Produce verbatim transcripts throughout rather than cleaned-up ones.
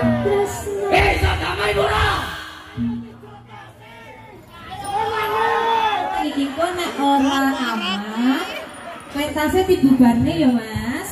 Eh, damai mula. Iki kok nek ora aman. Pentasnya dibubarne ya, Mas.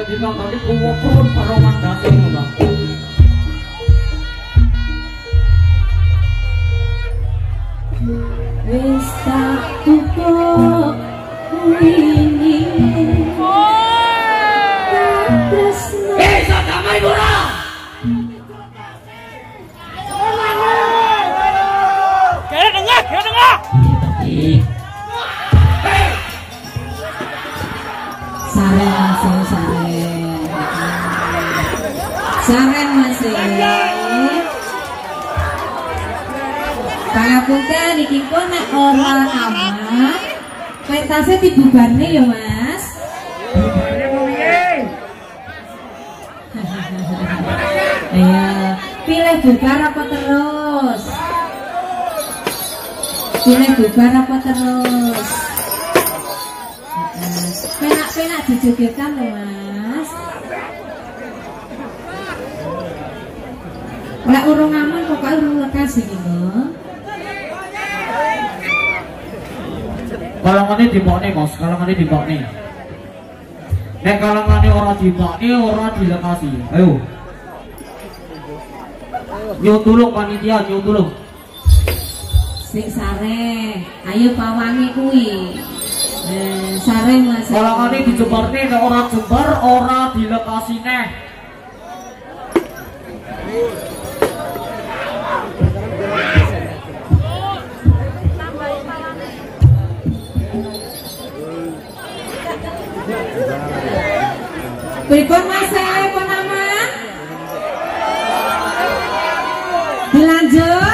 dikandani kuwo pun peromandase ngono. Wis tak tukok wingi eh sadamai ora kira dengar kira dengar saren masih saren saren masih pangapunten iki kok nek ora aman pentasnya dibubarne ya Mas. bubarne piye Ayo pilih bubar apa terus pilih bubar apa terus penak-penak dijogetkan loh Mas. Nek urung aman pokoknya urung lekas iki lho. kalangane dibokne Mas, kalangane dibokne. Nek kalangane ora dibokne ora dilekasi. Ayo. Nyuwun tulung panitia, nyuwun tulung. Sing sare, ayo pawangi kuwi. Eh, sare Mas. Kalangane dijebarne nek ora jembar ora dilekasi neh. Pripun Mas pun aman? Dilanjut.